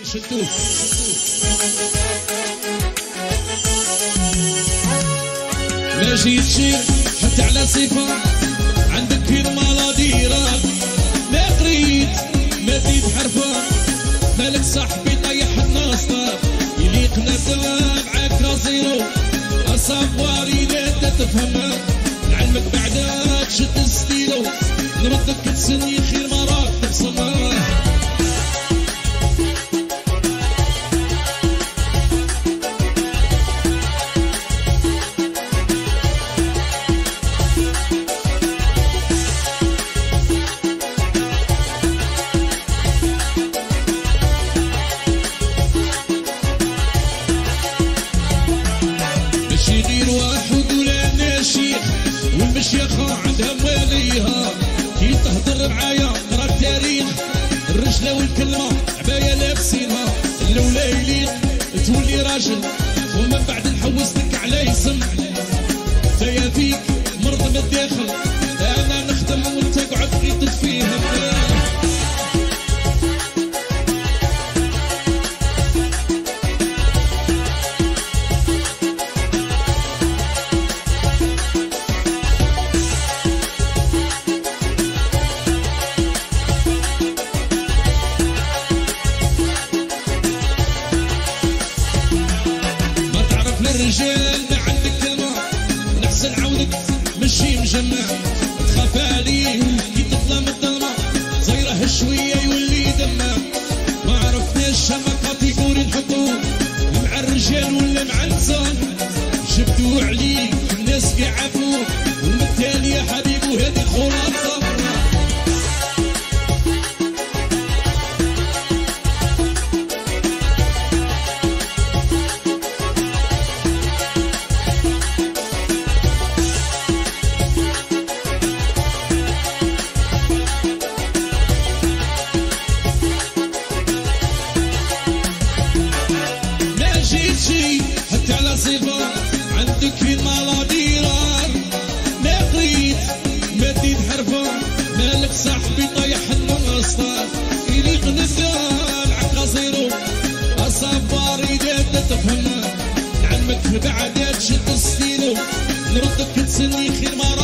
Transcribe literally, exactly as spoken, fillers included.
شدوه ما جيتش حتى على صفة عندك كير مالاديرة ما قريت ما زيد حرفة مالك صاحبي طيح الناصر يليق نبدا معاك راسيرو أصابواري لا تفهمها نعلمك بعدا تشد ستيلو نردك تسني خير ما راك تبصمها والمشيخة عندها مواليها كي تهضر معايا قرا التاريخ الرجلة والكلمة عباية لابسينها الاولى يليق تولي راجل ومن بعد نحوسلك على اسم تايا فيك مرض من الداخل انا نخدم وانت قعد غير تدفيها الرجال ما عندك كلمة نحسن عودك مشي مجمع تخاف عليه كي تظلم الظلمة صايره شوية يولي دمع ما عرفناش ما كاتيجوري نحطوه مع الرجال ولا مع النساء جبدوا عليك الناس يعافوه ومثال يا حبيبو هذه خلاصة حتى على صفة عندك في المالاديرة ما قريت ما زيد حرفة مالك صاحبي طيح النصار يليق نزال عقاصيرو أصاباري إذا تفهمها نعلمك بعدات شد ستيلو نردك تسني خير ما